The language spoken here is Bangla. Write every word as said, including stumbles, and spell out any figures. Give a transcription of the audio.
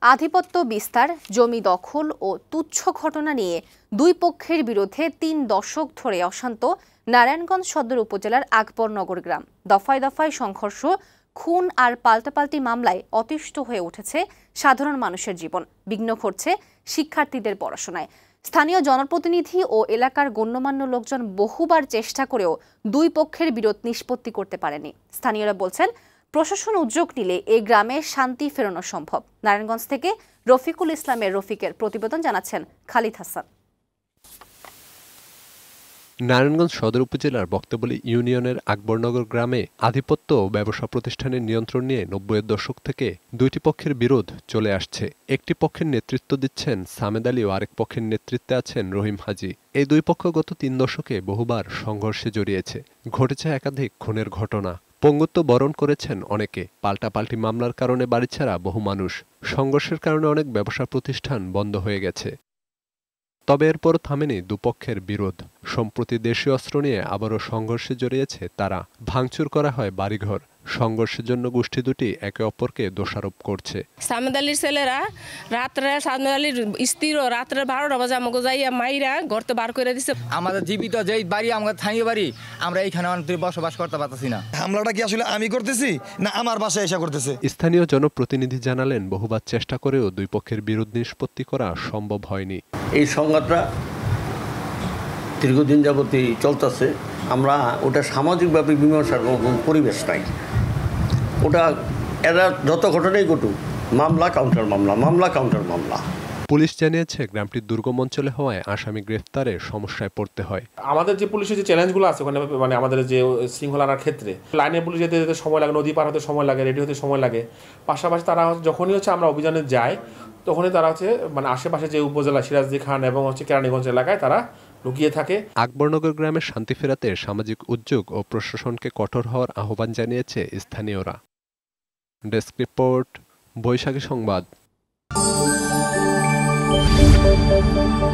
আধিপত্য বিস্তার, জমি দখল ও তুচ্ছ ঘটনা নিয়ে দুই পক্ষের বিরুদ্ধে তিন দশক ধরে অশান্ত নারায়ণগঞ্জ সদর উপজেলার আকবরনগর গ্রাম। দফায় দফায় সংঘর্ষ, খুন আর পাল্টাপাল্টি মামলায় অতিষ্ঠ হয়ে উঠেছে সাধারণ মানুষের জীবন। বিঘ্ন ঘটছে শিক্ষার্থীদের পড়াশোনায়। স্থানীয় জনপ্রতিনিধি ও এলাকার গণ্যমান্য লোকজন বহুবার চেষ্টা করেও দুই পক্ষের বিরোধ নিষ্পত্তি করতে পারেনি। স্থানীয়রা বলছেন, প্রশাসন উদ্যোগ নিলে এই গ্রামে শান্তি ফেরানো সম্ভব। নারায়ণগঞ্জ থেকে রফিকুল ইসলামের রফিকের প্রতিবেদন জানাচ্ছেন খালিদ হাসান। নারায়ণগঞ্জ সদর উপজেলার বক্তবলী ইউনিয়নের আকবরনগর গ্রামে আধিপত্য ও ব্যবসা প্রতিষ্ঠানের নিয়ন্ত্রণ নিয়ে নব্বইয়ের দশক থেকে দুইটি পক্ষের বিরোধ চলে আসছে। একটি পক্ষের নেতৃত্ব দিচ্ছেন সামেদ আলী ও আরেক পক্ষের নেতৃত্বে আছেন রহিম হাজি। এই দুই পক্ষ গত তিন দশকে বহুবার সংঘর্ষে জড়িয়েছে। ঘটেছে একাধিক খুনের ঘটনা। পঙ্গুত্ব বরণ করেছেন অনেকে। পাল্টাপাল্টি মামলার কারণে বাড়ি ছাড়া বহু মানুষ। সংঘর্ষের কারণে অনেক ব্যবসা প্রতিষ্ঠান বন্ধ হয়ে গেছে। তবে এরপর থামেনি দুপক্ষের বিরোধ। সম্প্রতি দেশীয় অস্ত্র নিয়ে আবারও সংঘর্ষে জড়িয়েছে তারা। ভাঙচুর করা হয় বাড়িঘর। সংঘর্ষের জন্য গোষ্ঠী দুটি একে অপরকে দোষারোপ করছে। সামেদ আলীর ছেলেরা রাত্রে সামেদ আলীর স্ত্রীও রাত্রে বারোটা বাজে আমাকে যাইয়া মাইরা ঘরতে বার করে দিচ্ছে। আমাদের জীবিত যেই বাড়ি, আমাদের স্থানীয় বাড়ি, আমরা এইখানে বসবাস করতে পারতেছি না। হামলাটা কি আসলে আমি করতেছি না আমার বাসায় এসে করতেছে? স্থানীয় জনপ্রতিনিধি জানালেন, বহুবার চেষ্টা করেও দুই পক্ষের বিরোধ নিষ্পত্তি করা সম্ভব হয়নি। এই সংঘাতটা দীর্ঘদিন যাবতই চলতেছে। আমরা ওটা সামাজিকভাবে মীমাংসার কোনো পরিবেশ নাই। ওটা এরা যত ঘটনাই ঘটুক, মামলা কাউন্টার মামলা, মামলা কাউন্টার মামলা। পুলিশ জানিয়েছে, গ্রামটি দুর্গম অঞ্চলে হওয়ায় আসামি গ্রেফতারে সমস্যায় পড়তে হয়। আমাদের যে পুলিশের যে চ্যালেঞ্জগুলো আছে ওখানে, মানে আমাদের যে শৃঙ্খলা আনার ক্ষেত্রে লাইনে পুলিশ যেতে যেতে সময় লাগে, নদী পার হতে সময় লাগে, রেডি হতে সময় লাগে। পাশাপাশি তারা যখনই হচ্ছে আমরা অভিযানে যাই, তখনই তারা হচ্ছে মানে আশেপাশে যে উপজেলা সিরাজদি খান এবং হচ্ছে কেরানীগঞ্জ এলাকায় তারা লুকিয়ে থাকে। আকবরনগর গ্রামের শান্তি ফেরাতে সামাজিক উদ্যোগ ও প্রশাসনকে কঠোর হওয়ার আহ্বান জানিয়েছে স্থানীয়রা। ডেস্ক রিপোর্ট, বৈশাখী সংবাদ।